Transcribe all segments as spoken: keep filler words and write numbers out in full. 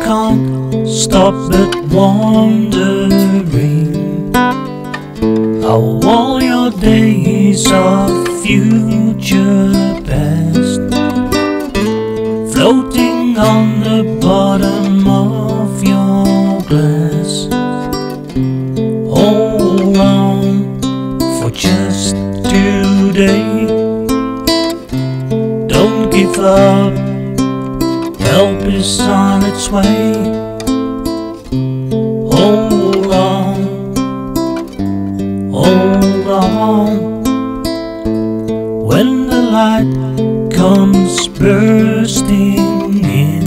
can't stop but wondering how all your days of future past, floating on the bottom of your glass. Hold on for just today, don't give up, help is on its way. Hold on, hold on. When the light comes bursting in,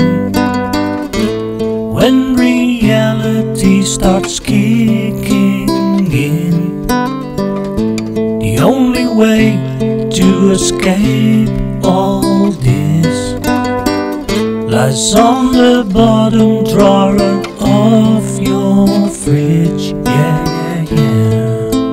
when reality starts kicking in, the only way to escape all this lies on the bottom drawer of your fridge. Yeah, yeah, yeah.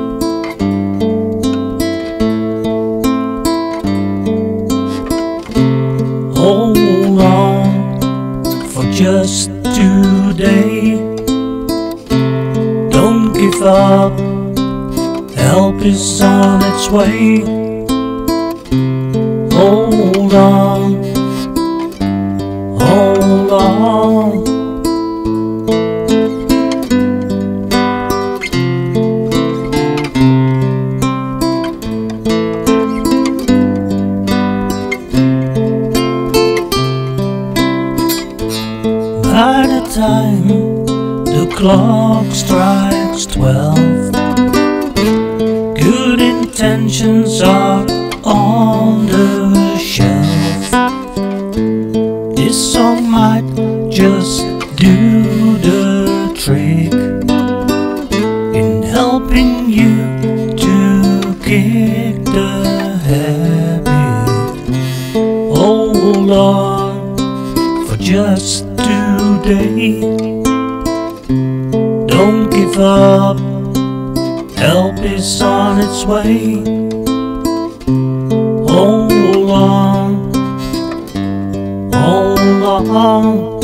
Hold on for just today, don't give up, help is on its way. Hold on, hold on. By the time the clock strikes twelve, good intentions are on the shelf. This song might just do the trick in helping you to kick the habit. Hold on for just today, don't give up, help is on its way. Hold on, hold on.